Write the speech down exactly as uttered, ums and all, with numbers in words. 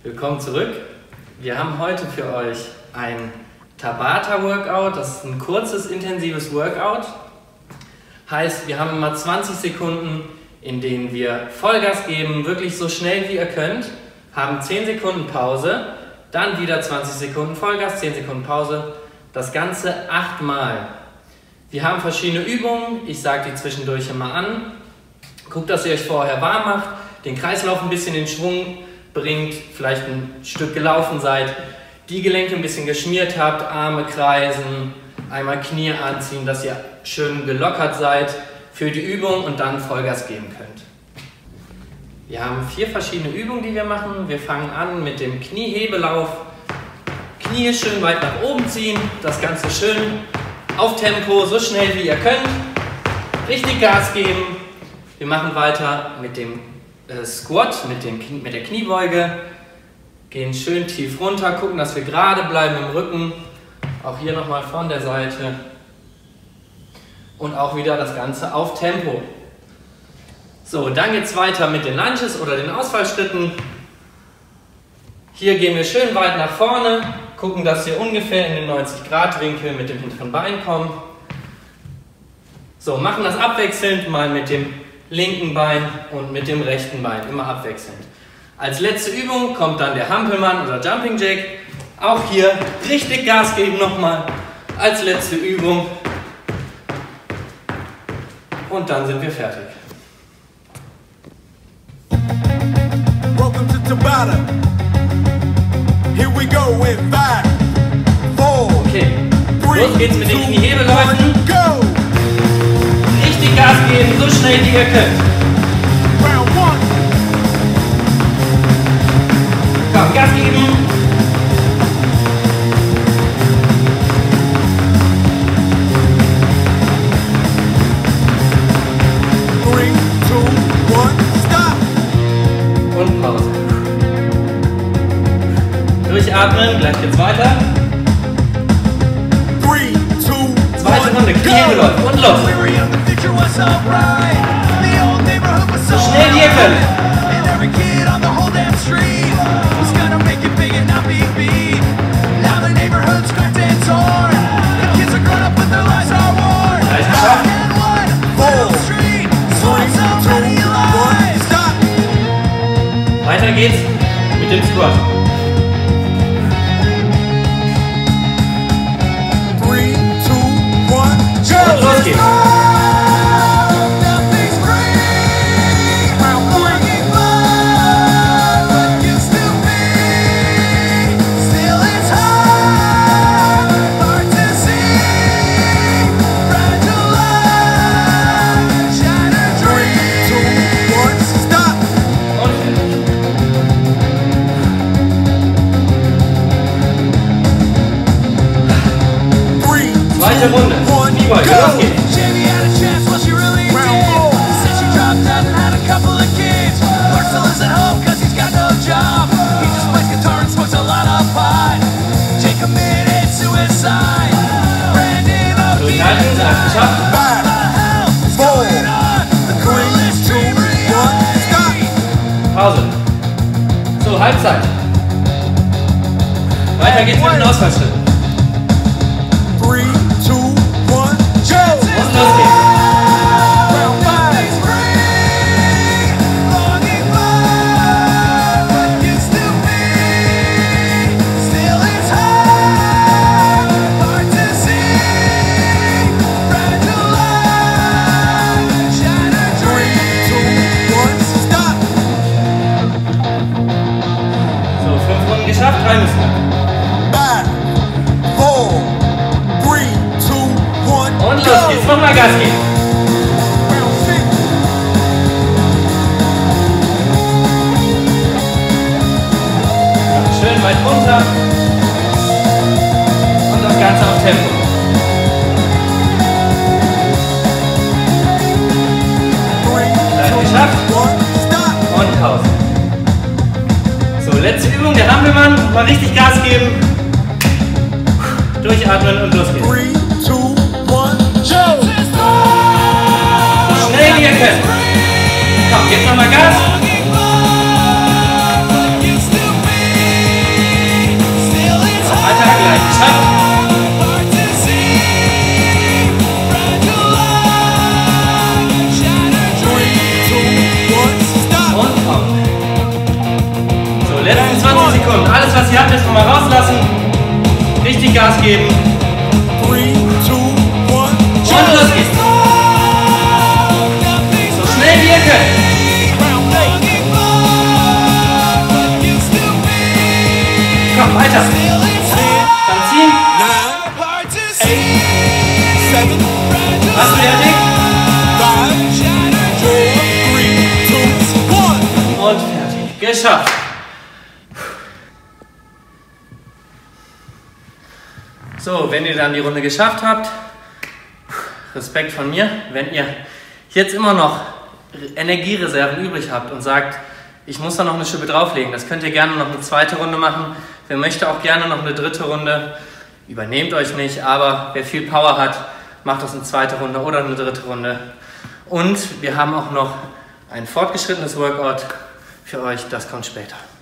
Willkommen zurück. Wir haben heute für euch ein Tabata-Workout. Das ist ein kurzes, intensives Workout. Heißt, wir haben immer zwanzig Sekunden, in denen wir Vollgas geben, wirklich so schnell wie ihr könnt, haben zehn Sekunden Pause, dann wieder zwanzig Sekunden Vollgas, zehn Sekunden Pause. Das Ganze achtmal. Wir haben verschiedene Übungen, ich sage die zwischendurch immer an. Guckt, dass ihr euch vorher warm macht, den Kreislauf ein bisschen in Schwung bringt, vielleicht ein Stück gelaufen seid, die Gelenke ein bisschen geschmiert habt, Arme kreisen, einmal Knie anziehen, dass ihr schön gelockert seid für die Übung und dann Vollgas geben könnt. Wir haben vier verschiedene Übungen, die wir machen. Wir fangen an mit dem Kniehebelauf. Knie schön weit nach oben ziehen, das Ganze schön auf Tempo, so schnell wie ihr könnt. Richtig Gas geben. Wir machen weiter mit dem äh, Squat, mit, dem, mit der Kniebeuge. Gehen schön tief runter, gucken, dass wir gerade bleiben im Rücken. Auch hier nochmal von der Seite. Und auch wieder das Ganze auf Tempo. So, dann geht es weiter mit den Lunges oder den Ausfallschritten. Hier gehen wir schön weit nach vorne, gucken, dass wir ungefähr in den neunzig Grad Winkel mit dem hinteren Bein kommen. So, machen das abwechselnd, mal mit dem linken Bein und mit dem rechten Bein, immer abwechselnd. Als letzte Übung kommt dann der Hampelmann oder Jumping Jack. Auch hier richtig Gas geben nochmal als letzte Übung. Und dann sind wir fertig. Welcome to Tabata. Here we go in five, four, Okay, three, los geht's mit den two, Kniehebeläufen. one, go! Richtig Gas geben, so schnell wie ihr könnt. Round one, Komm, Gas geben. three, two, one, stop! Und Pause. Durchatmen, gleich geht's weiter. Three, two, Zweite one, Runde, Kniehebeläufe und los. We were young, the future was alright. The old neighborhood was so Schnell wie ihr könnt. and every kid on the whole damn street was gonna make it big and not be beat. Now the neighborhood's cracked and torn. The kids are grown up but their lives are worn. Gleich geschafft. And one little street sold so many lives. Stop! Weiter geht's mit dem Squat. Three, two, one, Und los geht's. Nothing's free. I'm walking by what used to be. Still it's hard, hard to see. Fragile life, shattered dreams. Three, two, one, stop. Und fertig. Three, Zweite Runde. Kniebeuge, los geht's. Jamie had a chance, well she really did. Said she dropped out and had a couple of kids. Mark still lives at home cause he's got no job. He just plays guitar and smokes a lot of pot. Jake committed suicide. Brandon of the Durchhalten, gleich geschafft. four, the coolest dream reality. Pause. So, Halbzeit. Weiter geht's mit den Ausfallschritten. Three, two, one, go! Und los geht's. Round five. Longing for what used to be. Still it's hard, hard to see. Fragile life, shattered dreams. Three, two, one, stop. So, fünf Runden geschafft, drei müssen wir. Five, four, three, two, one, Und los geht's, nochmal Gas geben. Round six. Schön weit runter. Und das Ganze auf Tempo. Gleich geschafft. Und Pause. So, letzte Übung, der Hampelmann. Mal richtig Gas geben. Durchatmen und los geht's. Three, two, one, go! So schnell wie ihr könnt. Komm, gebt nochmal Gas. die Hand jetzt nochmal rauslassen. Richtig Gas geben. Three, two, one, Und los geht's. So schnell wie ihr könnt. Komm, weiter. Dann ziehen. Hast du fertig? Und fertig. Geschafft. So, wenn ihr dann die Runde geschafft habt, Respekt von mir. Wenn ihr jetzt immer noch Energiereserven übrig habt und sagt, ich muss da noch eine Schippe drauflegen, das könnt ihr gerne noch eine zweite Runde machen. Wer möchte auch gerne noch eine dritte Runde, übernehmt euch nicht, aber wer viel Power hat, macht das eine zweite Runde oder eine dritte Runde. Und wir haben auch noch ein fortgeschrittenes Workout für euch, das kommt später.